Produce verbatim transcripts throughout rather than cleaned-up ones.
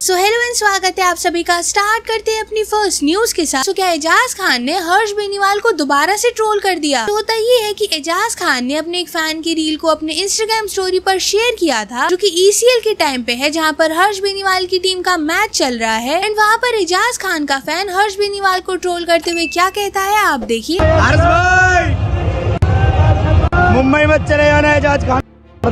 So hello and स्वागत है आप सभी का। स्टार्ट करते हैं अपनी फर्स्ट न्यूज के साथ। तो क्या एजाज खान ने हर्ष बेनीवाल को दोबारा से ट्रोल कर दिया। तो होता ये है कि एजाज खान ने अपने एक फैन की रील को अपने इंस्टाग्राम स्टोरी पर शेयर किया था, जो कि ईसीएल के टाइम पे है, जहां पर हर्ष बेनीवाल की टीम का मैच चल रहा है। एंड वहां पर एजाज खान का फैन हर्ष बेनीवाल को ट्रोल करते हुए क्या कहता है आप देखिए। मुंबई में चले जाना एजाज खान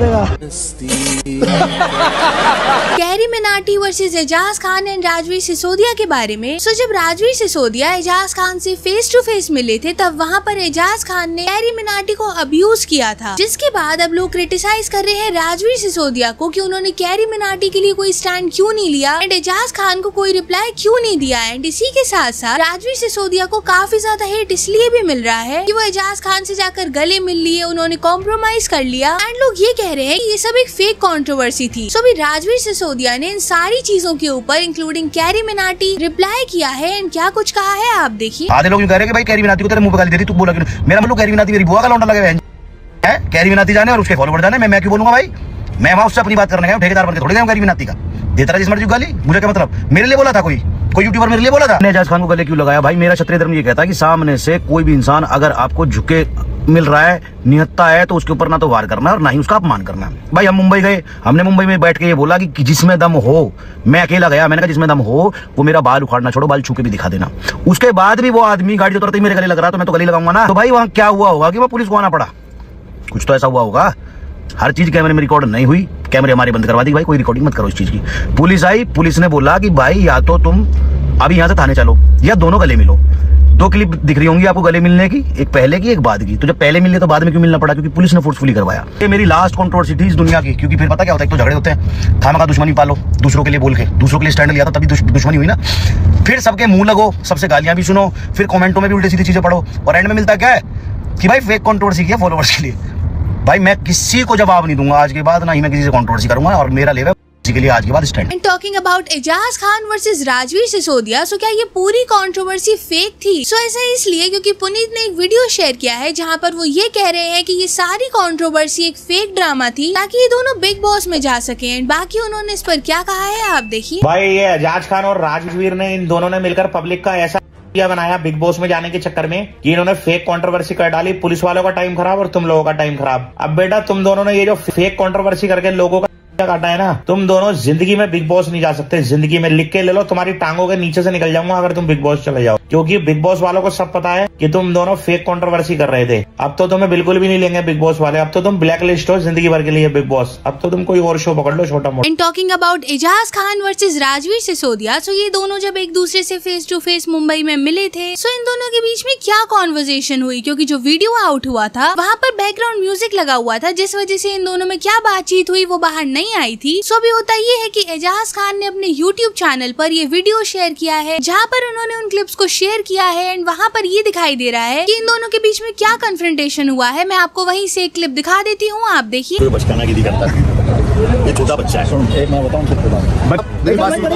कैरी मिनाटी वर्सेस एजाज खान एंड राजवीर सिसोदिया के बारे में। सो जब राजवीर सिसोदिया एजाज खान से फेस टू फेस मिले थे, तब वहाँ पर एजाज खान ने कैरी मिनाटी को अब्यूज किया था, जिसके बाद अब लोग क्रिटिसाइज कर रहे हैं राजवीर सिसोदिया को कि उन्होंने कैरी मिनाटी के लिए कोई स्टैंड क्यों नहीं लिया एंड एजाज खान को कोई रिप्लाई क्यों नहीं दिया। एंड इसी के साथ साथ राजवीर सिसोदिया को काफी ज्यादा हेट इसलिए भी मिल रहा है कि वो एजाज खान से जाकर गले मिल लिए, उन्होंने कॉम्प्रोमाइज कर लिया। एंड लोग ये कह रहे हैं कि ये सब एक फेक कंट्रोवर्सी थी। सो अभी राजवीर सिसोदिया ने इन सारी चीजों के ऊपर इंक्लूडिंग कैरी मिनाटी रिप्लाई किया है एंड क्या कुछ कहा है आप देखिए। आधे लोग कह रहे हैं कि भाई कैरी मिनाटी को तेरे मुंह पे गाली देती, तू बोला क्यों? मेरा मतलब कैरी मिनाटी मेरी बुआ का लौंडा लगा है, कैरी मिनाटी जाने और उसके फॉलोवर जाने, मैं मैं क्यों बोलूंगा भाई? मैं वहां उससे अपनी बात करने गया, ठेकेदार बनकर थोड़ी गया कैरी मिनाटी का। देता रहा जिस मर्जी गाली, मुझे क्या मतलब? मेरे लिए बोला था कोई कोई यूट्यूबर मेरे लिए बोला था। एजाज खान को गले क्यों लगाया? भाई मेरा क्षत्रिय धर्म ये कहता है कि सामने से कोई भी इंसान अगर आपको झुके मिल रहा है, निहत्ता है, तो उसके ऊपर ना तो वार करना और ना ही उसका अपमान करना। भाई हम मुंबई गए, हमने मुंबई में बैठ के ये बोला कि जिसमें दम हो, मैं अकेला गया, मैंने कहा जिसमें दम हो वो मेरा बाल उखाड़ना छोड़ो, बाल छू के भी दिखा देना। उसके बाद भी वो आदमी गाड़ी उतरते ही मेरे गले लग रहा, तो मैं तो गले लगाऊंगा ना। तो भाई वहाँ क्या हुआ होगा कि वो पुलिस को आना पड़ा, कुछ तो ऐसा हुआ होगा। हर चीज कैमरे में रिकॉर्ड नहीं हुई, कैमरे हमारे बंद करवा दी, भाई कोई रिकॉर्डिंग मत करो इस चीज की। पुलिस आई, पुलिस ने बोला कि भाई या तो तुम अभी यहाँ से थाने चलो या दोनों गले मिलो। दो क्लिप दिख रही होंगी आपको गले मिलने की, एक पहले की एक बाद की। तो जब पहले मिलने तो बाद में क्यों मिलना पड़ा? क्योंकि पुलिस ने फोर्सफुली करवाया। ये मेरी लास्ट कंट्रोवर्सी थी इस दुनिया की, क्योंकि फिर पता क्या होता है, एक तो झगड़े होते हैं, थामा का दुश्मनी पालो, दूसरों के लिए बोल के, दूसरों के लिए स्टैंड लिया था, तभी दुश्मनी हुई ना। फिर सबके मुंह लगो, सबसे गालियां भी सुनो, फिर कमेंटों में भी उल्टी सीधी चीजें पढ़ो, और एंड में मिलता क्या है कि भाई फेक कंट्रोवर्सी किया फॉलोवर्स के लिए। भाई मैं किसी को जवाब नहीं दूंगा आज के बाद, ना ही मैं किसी से कंट्रोवर्सी करूंगा, और मेरा लेवल के लिए आज के बाद stand. And talking about Ajaz Khan versus Rajveer Sisodia, so क्या ये पूरी कंट्रोवर्सी फेक थी? सो so, ऐसा इसलिए क्योंकि पुनीत ने एक वीडियो शेयर किया है जहां पर वो ये कह रहे हैं कि ये सारी कंट्रोवर्सी एक फेक ड्रामा थी, ताकि ये दोनों बिग बॉस में जा सके। एंड बाकी उन्होंने इस पर क्या कहा है आप देखिए। भाई ये एजाज खान और राजवीर ने, इन दोनों ने मिलकर पब्लिक का ऐसा बनाया बिग बॉस में जाने के चक्कर में कि इन्होंने फेक कंट्रोवर्सी कर डाली। पुलिस वालों का टाइम खराब और तुम लोगों का टाइम खराब। अब बेटा तुम दोनों ने ये जो फेक कंट्रोवर्सी करके लोगों का काटा है ना, तुम दोनों जिंदगी में बिग बॉस नहीं जा सकते। जिंदगी में लिख के ले लो, तुम्हारी टांगों के नीचे से निकल जाऊंगा अगर तुम बिग बॉस चले जाओ, क्योंकि बिग बॉस वालों को सब पता है कि तुम दोनों फेक कंट्रोवर्सी कर रहे थे। अब तो तुम्हें बिल्कुल भी नहीं लेंगे बिग बॉस वाले, अब तो तुम ब्लैक लिस्ट हो जिंदगी भर के लिए बिग बॉस। अब तो तुम कोई और शो पकड़ लो छोटा मोटा। And talking about Ajaz Khan versus Rajveer Sisodia, so ये दोनों जब एक दूसरे से फेस टू फेस मुंबई में मिले थे, सो इन दोनों के बीच में क्या कॉन्वर्सेशन हुई, क्योंकि जो वीडियो आउट हुआ था वहाँ पर बैकग्राउंड म्यूजिक लगा हुआ था, जिस वजह से इन दोनों में क्या बातचीत हुई वो बाहर नहीं आई थी। सो होता ये है कि एजाज खान ने अपने यूट्यूब चैनल पर ये वीडियो शेयर किया है, जहाँ पर उन्होंने उन क्लिप्स को शेयर किया है। एंड वहाँ पर ये दिखाई दे रहा है कि इन दोनों के बीच में क्या कन्फ्रंटेशन हुआ है। मैं आपको वहीं से एक क्लिप दिखा देती हूँ, आप देखिए। कोई बचकाना गिरी करता है, ये छोटा बच्चा है। एक मैं बताऊं सबको बात, मेरी बात सुन,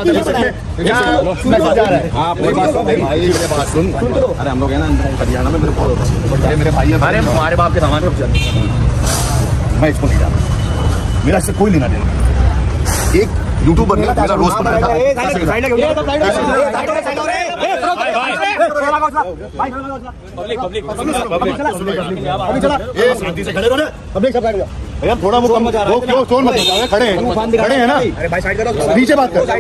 अरे हम लोग है ना हरियाणा में, मेरे मेरे भाई है, हमारे बाप के सामान मैं इसको नहीं जानता, मेरा इससे कोई लेना देना। एक यूट्यूबर ने मेरा रोस्ट बनाया था, भैया थोड़ा वो कम क्यों शोर मत मचाओ, खड़े हैं खड़े हैं ना, अरे भाई साइड करो, नीचे बात कर।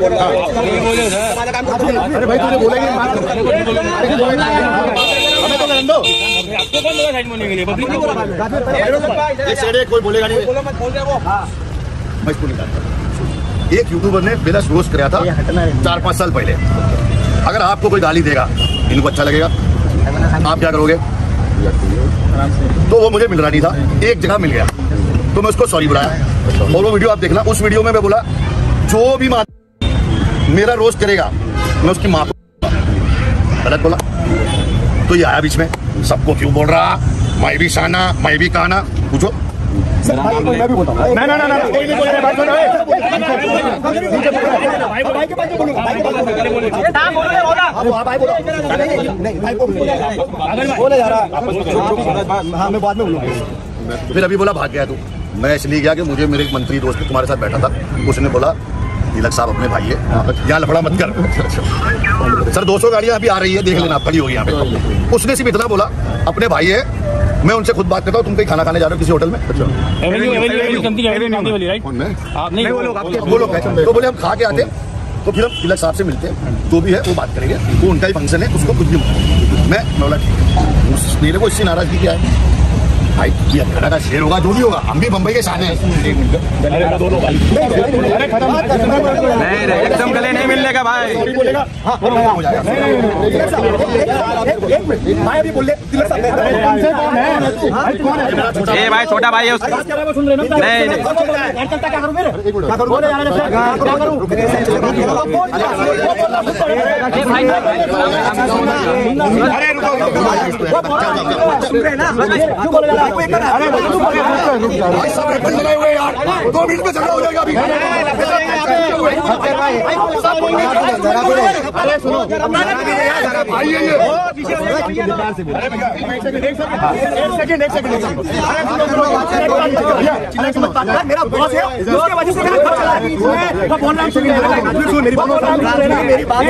अरे भाई तुझे बोलेंगे हमें तो करन दो, आपको कौन बोला साइड होने के लिए? पब्लिक ने बोला, एक साइड कोई बोलेगा नहीं, मैं इसको नहीं जानता। एक यूट्यूबर ने बिना रोस्ट कराया था चार पांच साल पहले। अगर आपको कोई गाली देगा, इनको अच्छा लगेगा, आप क्या करोगे? तो वो मुझे मिल रहा नहीं था, एक जगह मिल गया तो मैं उसको सॉरी बुलाया, और वो वीडियो आप देखना। उस वीडियो में मैं बोला जो भी माँ मेरा रोस्ट करेगा मैं उसकी माँ को, गलत बोला तो ये आया बीच में, सबको क्यों बोल रहा, मैं भी शाना मैं भी कहना, पूछो। मैं भी बोलता हूँ, ना ना ना कोई नहीं बोल रहा, बात सुनो, भाई भाई के पास बोलो, भाई के पास बोलो, नाम बोलो या बोला, अब भाई बोलो, नहीं भाई को बोले जा रहा, हाँ मैं बाद में बोलूँगा। फिर अभी बोला भाग गया तू, मैं इसलिए गया कि मुझे मेरे एक मंत्री दोस्त तुम्हारे साथ बैठा था, उसने बोला तिलक साहब अपने भाई है, यहाँ लफड़ा मत कर। सर दो सौ गाड़ियाँ अभी आ रही है, देख लेना, खड़ी होगी यहाँ पे। उसने सिर्फ इतना बोला, अपने भाई है, मैं उनसे खुद बात करता हूँ, तुम कहीं खाना खाने जा रहे हो किसी होटल में? अच्छा वो लोग तो बोले हम खा के आते, तो फिर हम तिलक साहब से मिलते हैं, जो भी है वो बात करेंगे, वो उनका ही फंक्शन है, उसको कुछ भी मैं बोला ठीक। मेरे को इससे नाराजगी क्या है भाई, ये अखाड़ा का शेर होगा, जो भी होगा, हम भी मुंबई के शान हैं। एकदम गले नहीं मिलने का भाई। ए भाई छोटा भाई है उसका। नहीं नहीं अरे बनाए हुए यार, दो मिनट में झगड़ा हो जाएगा अभी। अरे सुनो आइए, मेरा बॉस है, उसके वजह से मैं बोल रहा हूँ, मेरी बात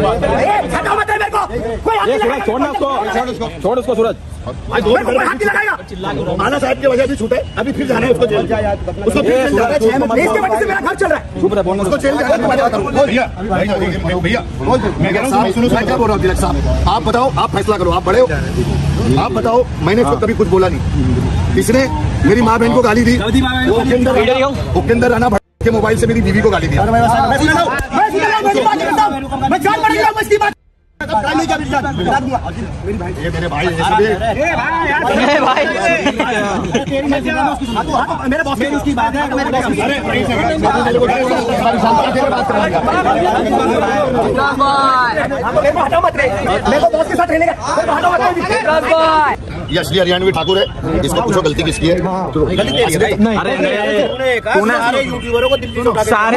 छोड़ना उसको, छोड़ उसको सूरज। आना साहब की वजह से छूटे, अभी फिर जाना है उसको जेल। उसको फिर जाना है, इसके वजह से मेरा घर चल रहा है। उसको जेल भैया भैया मैं कह रहा हूँ, सुनो क्या बोल रहा हूँ तिलक साहब, आप बताओ, आप फैसला करो, आप बड़े हो, आप बताओ। मैंने इसको कभी कुछ बोला नहीं, इसने मेरी माँ बहन को गाली दी, उपेंद्र राणा भट्ट के मोबाइल से मेरी बीवी को गाली दी। मेरे भाई ये मेरे भाई मेरे भाई मेरे बॉस की उसकी बात है। ये असली हरियाणवी ठाकुर है, इसको पूछो गलती किसकी है। सारे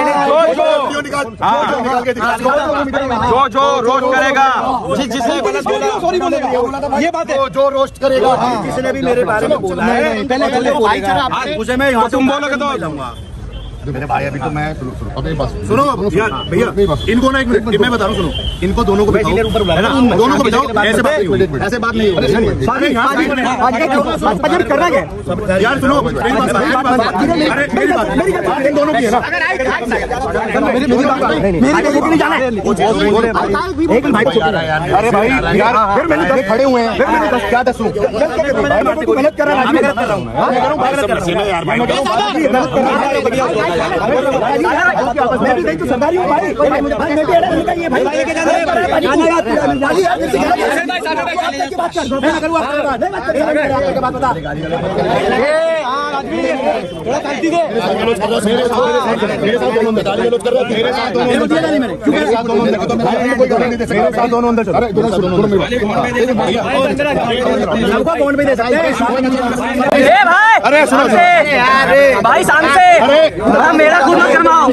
जो जो रोस्ट करेगा, जिसने गलत बोला ये बात है, जो रोस्ट करेगा, किसी ने भी मेरे बारे में बोला है पहले उसे मैं यहाँ तुम बोलोगे तो मेरे भाई अभी तो मैं सुनो यार भैया, इनको ना एक मिनट मैं बता रहा हूँ, सुनो इनको दोनों को बिठाओ, दोनों को बिठाओ, ऐसे बात नहीं होगी, ऐसे बात नहीं होगी कर रहा है यार। सुनो मेरी बात इन दोनों की है ना, अरे भाई यार फिर मैंने दस खड़े हुए हैं, फिर मैंने दस क्या दसूं, गलत कर रहा हूँ मैं भी नहीं तो सरदारी हूँ भाई, अरे सुनो भाई शांत से, मेरा खून मत करवाओ।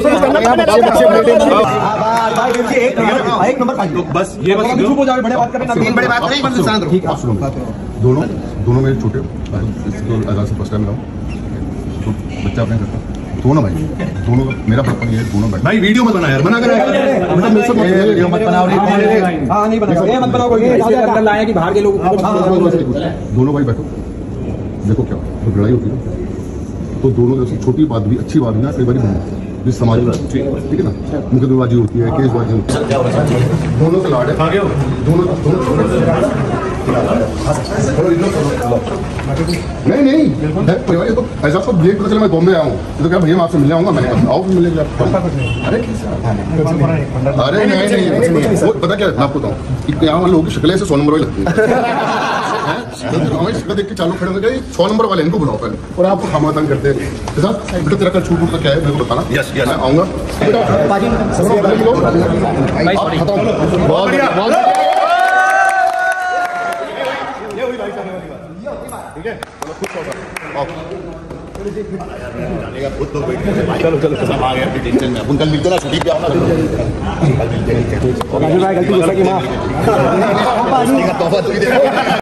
एक नंबर बस ये बस चुप हो जाओ, बड़े बात करें, बड़े बात नहीं, बस शांत रहो। ठीक है दोनों दोनों मेरे छोटे आजाद से फर्स्ट टाइम मिला तो बच्चा अपने करता दोनों भाई, दोनों मेरा बचपन ये दोनों भाई भाई वीडियो मत बना यार, मना कर वीडियो मत बनाओ, हां नहीं बनाओ, ये मत बनाओ, कोई अंदर लाया कि बाहर के लोग। दोनों भाई बैठो, देखो क्या लड़ाई होती है तो दोनों जैसी छोटी बात भी अच्छी बात भी ना कई बार बनती है, जिस समाज में ठीक है ना, मुकदमेबाजी होती है, केसबाजी होती है, दोनों से लाड़ है, दोनों नहीं नहीं परिवार तो ऐसा सब ब्लेम पता चला मैं बॉम्बे आया हूँ तो क्या भैया मैं आपसे मिलने आऊंगा, मैंने आओ फिर मिलेंगे। अरे अरे नहीं नहीं वो पता क्या मैं आपको बताऊँ, यहाँ लोगों की शक्लें से सौ नंबर वाली लगती है, शक्ल देख के चालू खड़े होंगे सौ नंबर वाले इनको बुलाओ पहले, और आपको खामा तंग करते हैं बेटा तेरा कल छूट वूट क्या है मेरे को बताना। यस यस मैं आऊंगा। चलो चलो सब आ गया टेंशन में, अपन कल मिलते ना छुट्टी पे आओ ना, गलती